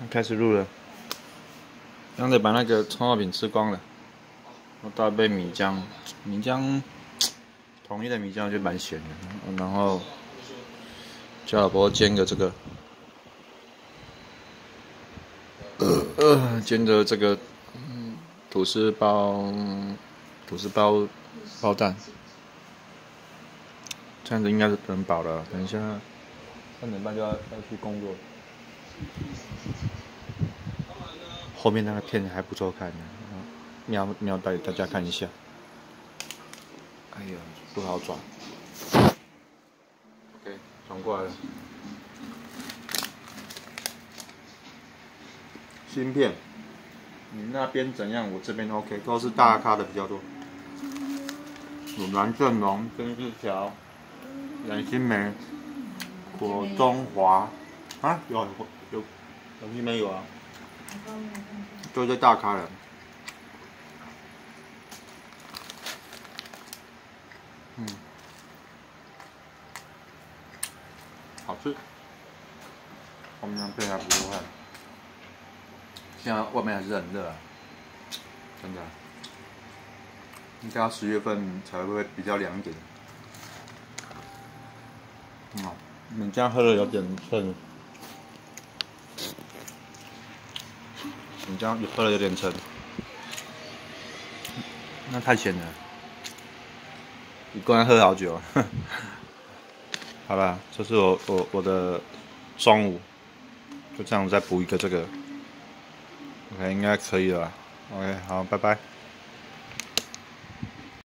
开始录了。刚才把那个葱油饼吃光了，我倒一杯米浆，米浆统一的米浆就蛮咸的，然后叫老婆煎个这个，煎的这个吐司包蛋，这样子应该是很饱了。等一下3点半就要去工作。后面那个片还不错看，瞄带大家看一下。哎呀，不好转。OK， 转过来了。芯片，你那边怎样？我这边 OK， 都是大咖的比较多。有蓝正龙、曾志乔、杨新梅、果中华啊，有杨新梅有啊，都是大咖人。好吃。后面配还不错看。现在外面还是很热啊，真的。应该要10月份才会比较凉一点。你这样喝的有点撑。你这样喝的有点撑，那太咸了。你刚才喝好久。好吧，这是我的中午，就这样再补一个这个 ，OK 应该可以了吧 ？OK 好，拜拜。